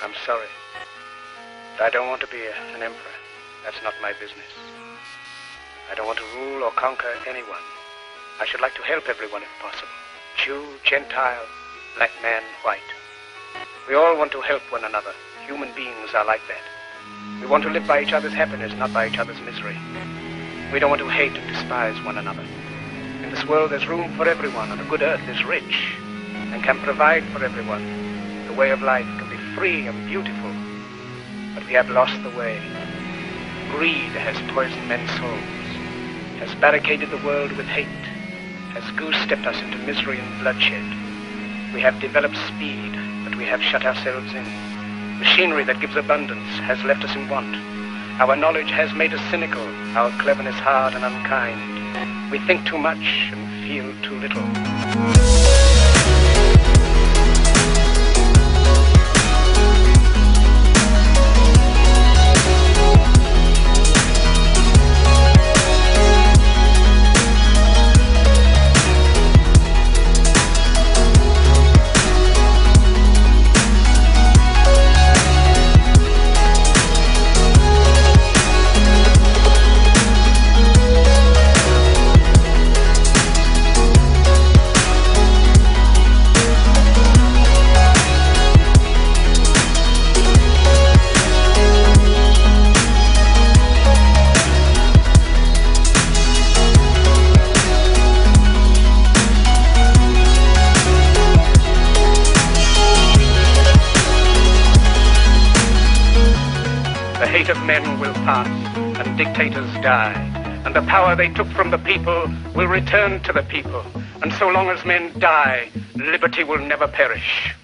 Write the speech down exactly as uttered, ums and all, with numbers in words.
I'm sorry. But I don't want to be a, an emperor. That's not my business. I don't want to rule or conquer anyone. I should like to help everyone if possible. Jew, Gentile, black man, white. We all want to help one another. Human beings are like that. We want to live by each other's happiness, not by each other's misery. We don't want to hate and despise one another. In this world there's room for everyone, and the good earth is rich and can provide for everyone. The way of life can be free and beautiful, but we have lost the way. Greed has poisoned men's souls, has barricaded the world with hate, has goose-stepped us into misery and bloodshed. We have developed speed, but we have shut ourselves in. Machinery that gives abundance has left us in want. Our knowledge has made us cynical, our cleverness hard and unkind. We think too much and feel too little. The hate of men will pass, and dictators die, and the power they took from the people will return to the people. And so long as men die, liberty will never perish.